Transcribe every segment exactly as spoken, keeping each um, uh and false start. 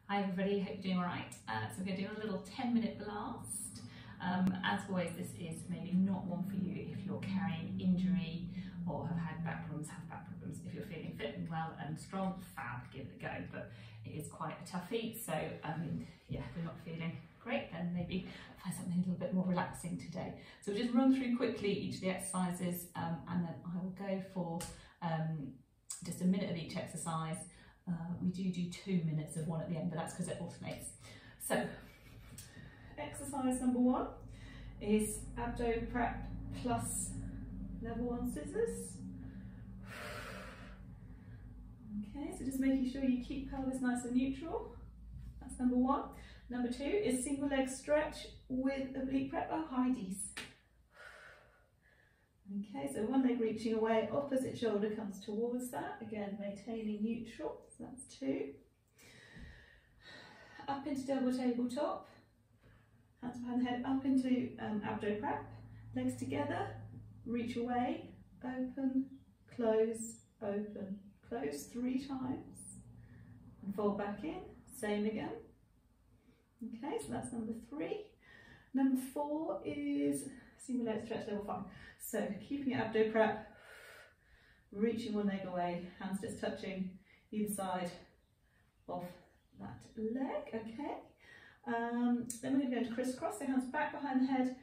Hi everybody, hope you're doing alright. Uh, so we're going to do a little ten minute blast. Um, as always, this is maybe not one for you if you're carrying injury or have had back problems, have back problems. If you're feeling fit and well and strong, fab, give it a go. But it is quite a toughie, so um, yeah, if you're not feeling great, then maybe find something a little bit more relaxing today. So we'll just run through quickly each of the exercises um, and then I will go for um, just a minute of each exercise. Uh, we do do two minutes of one at the end, but that's because it alternates. So, exercise number one is abdo prep plus level one scissors. Okay, so just making sure you keep pelvis nice and neutral. That's number one. Number two is single leg stretch with oblique prep. Oh, Heidi's. Okay, so one leg reaching away, opposite shoulder comes towards that, again maintaining neutral, so that's two. Up into double tabletop, hands behind the head, up into um, abdo prep, legs together, reach away, open, close, open, close three times, and fold back in, same again. Okay, so that's number three. Number four is single leg stretch level five. So keeping your abdo prep, reaching one leg away, hands just touching either side of that leg, okay. Um, then we're going to go into crisscross, so hands back behind the head,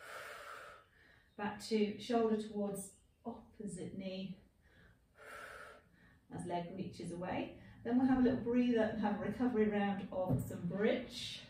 back to shoulder towards opposite knee as leg reaches away. Then we'll have a little breather and have a recovery round of some bridge.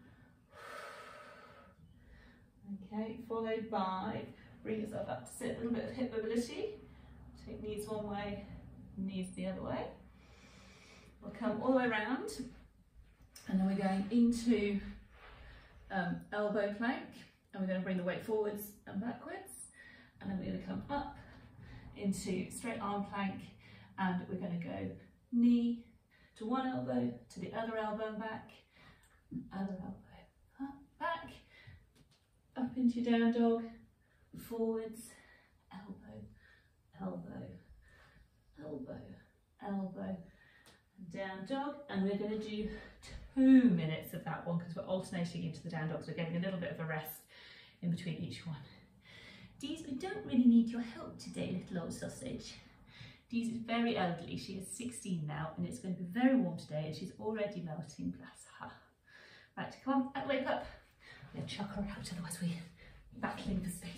Okay, followed by bring yourself up to sit, a little bit of hip mobility. Take knees one way, knees the other way. We'll come all the way around, and then we're going into um, elbow plank, and we're going to bring the weight forwards and backwards, and then we're going to come up into straight arm plank, and we're going to go knee to one elbow, to the other elbow and back, other elbow, up, back, up into your down dog, forwards, elbow, elbow, elbow, elbow, and down dog. And we're going to do two minutes of that one because we're alternating into the down dogs. We're getting a little bit of a rest in between each one. Dees, we don't really need your help today, little old sausage. Dees is very elderly. She is sixteen now, and it's going to be very warm today, and she's already melting, bless her. Right, come on, wake up. I'm going to chuck her out, otherwise we're battling for space.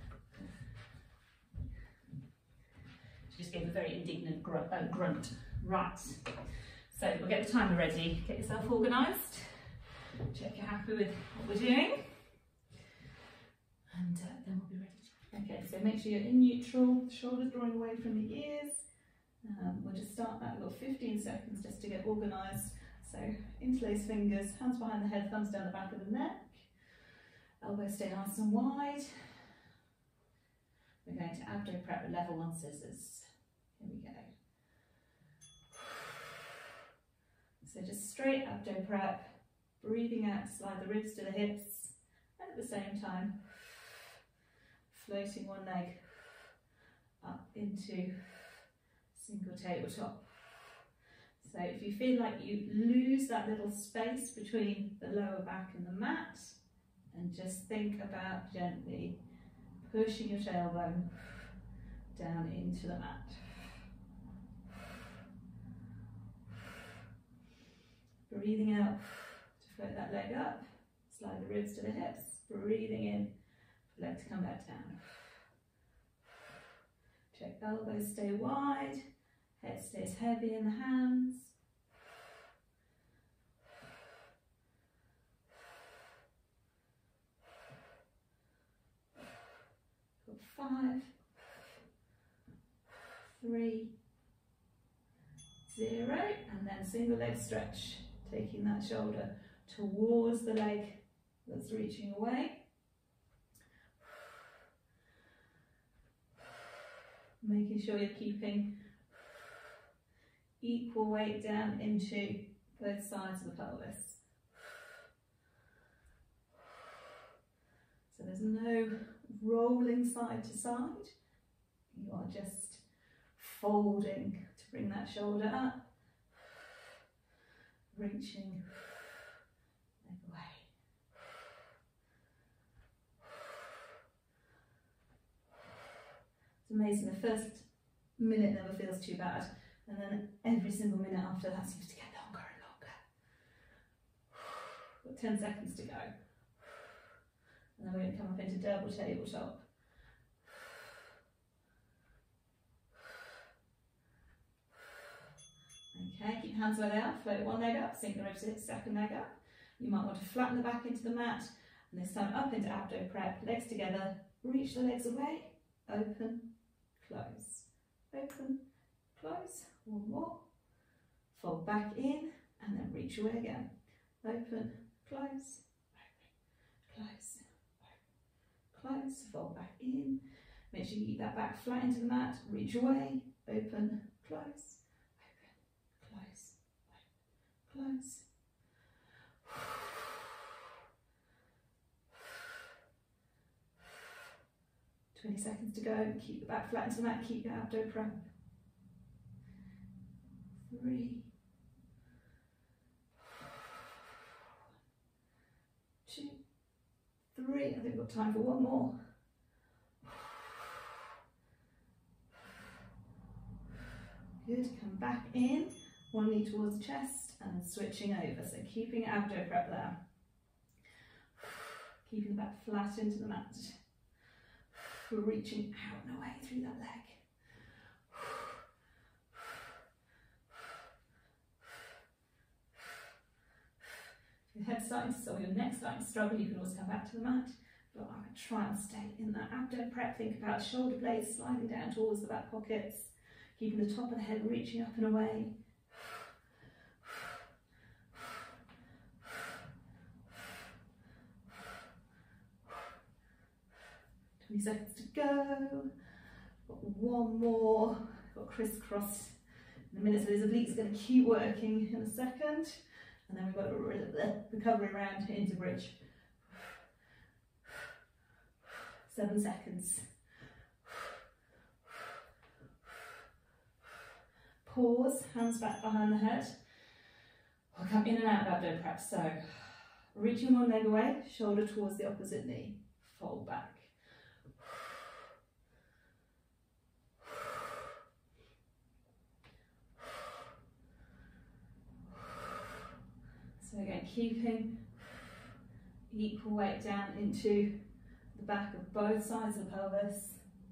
She just gave a very indignant grunt. Uh, grunt. Right, so we'll get the timer ready, get yourself organised, check you're happy with what we're doing, and uh, then we'll be ready to. Okay, so make sure you're in neutral, shoulders drawing away from the ears. Um, we'll just start that, we've got fifteen seconds just to get organised. So interlace fingers, hands behind the head, thumbs down the back of the neck. Elbows stay nice and wide. We're going to abdo prep with level one scissors. Here we go. So just straight abdo prep, breathing out to slide the ribs to the hips, and at the same time, floating one leg up into single tabletop. So if you feel like you lose that little space between the lower back and the mat, and just think about gently pushing your tailbone down into the mat. Breathing out to float that leg up, slide the ribs to the hips, breathing in for the leg to come back down. Check elbows stay wide, head stays heavy in the hands. Five, three, zero, and then single leg stretch, taking that shoulder towards the leg that's reaching away. Making sure you're keeping equal weight down into both sides of the pelvis. So there's no rolling side to side, you are just folding to bring that shoulder up, reaching leg away. It's amazing, the first minute never feels too bad, and then every single minute after that seems to get longer and longer. Got ten seconds to go. And then we're going to come up into double tabletop. Okay, keep hands where they are, float one leg up, sink the ribs to second leg up. You might want to flatten the back into the mat, and this time up into abdo prep, legs together, reach the legs away, open, close, open, close, one more, fold back in, and then reach away again, open, close, open, close, open, close, fold back in, make sure you keep that back flat into the mat, reach away, open, close, close, close. twenty seconds to go. Keep the back flat into the mat, keep your abdo prep. Three, two, three. I think we've got time for one more. Good, come back in. One knee towards the chest and then switching over. So keeping abdo prep there. Keeping the back flat into the mat. We're reaching out and away through that leg. If your head's starting to, or your neck's starting to struggle, you can always come back to the mat. But I would try and stay in that abdo prep. Think about shoulder blades sliding down towards the back pockets. Keeping the top of the head reaching up and away. twenty seconds to go. Got one more. Got crisscross in a minute, so those obliques are going to keep working in a second. And then we've got a recovery round into bridge. Seven seconds. Pause, hands back behind the head. We'll come in and out of abdo prep. So, reaching one leg away, shoulder towards the opposite knee. Fold back. So again, keeping equal weight down into the back of both sides of the pelvis.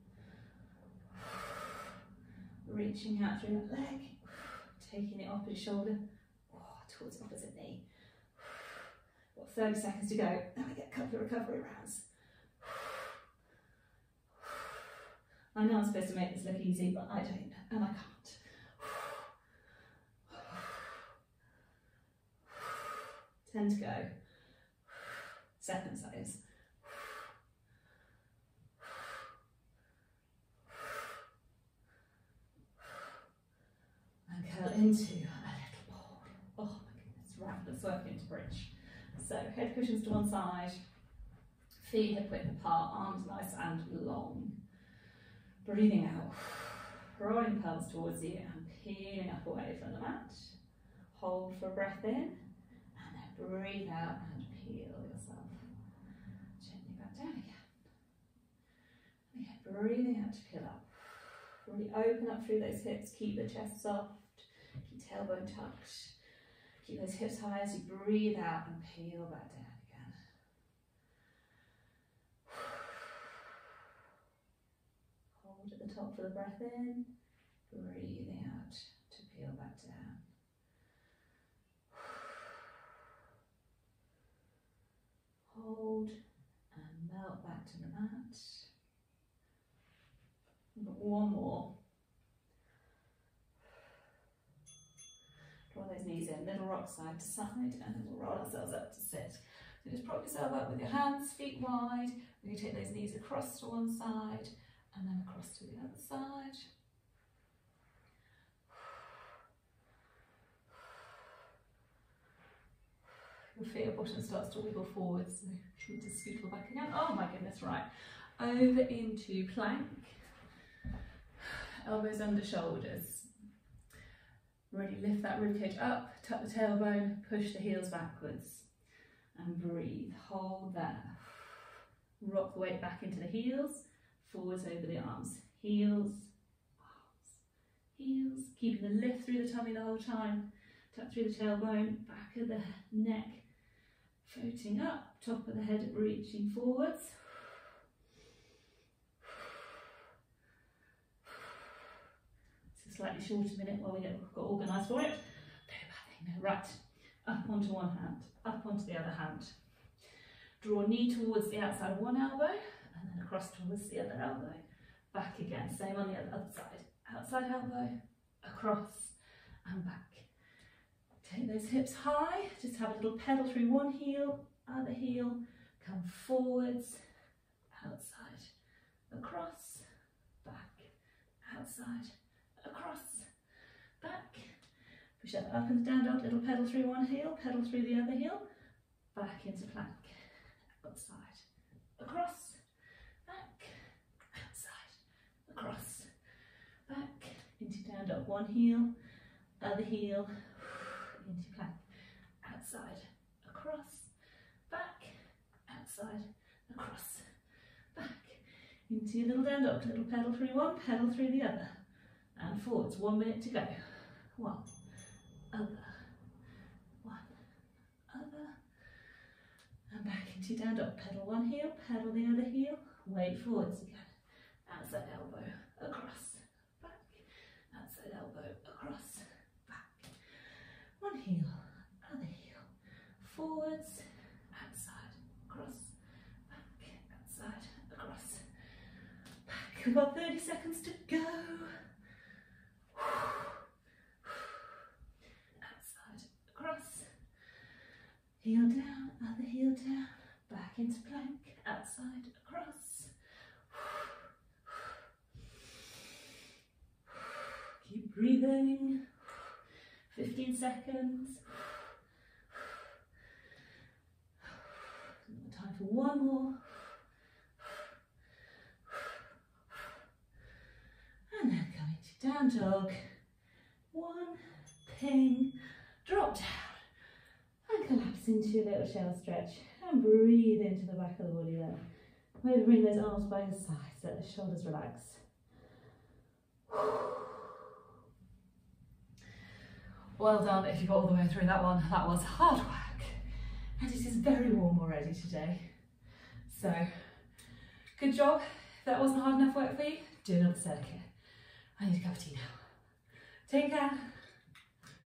Reaching out through that leg, taking it off your shoulder oh, towards the opposite knee. Got thirty seconds to go. Now we get a couple of recovery rounds. I know I'm supposed to make this look easy, but I don't, and I can't. ten to go. Seconds, that is. And curl into a little ball. Oh my goodness, right, let's work into bridge. So head cushions to one side, feet hip width apart, arms nice and long. Breathing out, rolling pelvis towards you and peeling up away from the mat. Hold for a breath in, and then breathe out and peel yourself gently back down again. Okay, breathing out to peel up. Really open up through those hips, keep the chest soft, keep tailbone tucked. Keep those hips high as you breathe out and peel back down again. Hold at the top for the breath in, breathing out to peel back down. Hold and melt back to the mat. We've got one more. Draw those knees in, little rock side to side, and then we'll roll ourselves up to sit. So just prop yourself up with your hands, feet wide. We're going to take those knees across to one side, and then across to the other side. You'll feel your bottom starts to wiggle forwards, so you need to scootle back again. Oh my goodness, right. Over into plank. Elbows under shoulders. Really lift that ribcage up, tuck the tailbone, push the heels backwards and breathe. Hold there. Rock the weight back into the heels, forwards over the arms. Heels, arms, heels. Keeping the lift through the tummy the whole time. Tuck through the tailbone, back of the neck, floating up, top of the head reaching forwards. It's a slightly shorter minute while we get got organised for it. Right, up onto one hand, up onto the other hand. Draw knee towards the outside of one elbow and then across towards the other elbow. Back again, same on the other side. Outside elbow, across and back. Take those hips high, just have a little pedal through one heel, other heel, come forwards, outside, across, back, outside, across, back. Push that up and down dog, little pedal through one heel, pedal through the other heel, back into plank, outside, across, back, outside, across, back, into down dog, one heel, other heel, into plank, outside, across, back, outside, across, back, into your little down dog, little pedal through one, pedal through the other, and forwards, one minute to go, one, other, one, other, and back into down dog, pedal one heel, pedal the other heel, weight forwards again, outside elbow, across, back, outside elbow, across, back, one heel, other heel, forwards, outside, across, back, outside, across, back. We've got thirty seconds to go. Outside, across, heel down, other heel down, back into plank, outside, across. Keep breathing. fifteen seconds. Time for one more. And then coming to down dog. One, ping, drop down. And collapse into your little shell stretch. And breathe into the back of the body there. Maybe bring those arms by your sides, let the shoulders relax. Well done if you got all the way through that one. That was hard work. And it is very warm already today. So, good job. If that wasn't hard enough work for you, do another circuit. I need a cup of tea now. Take care.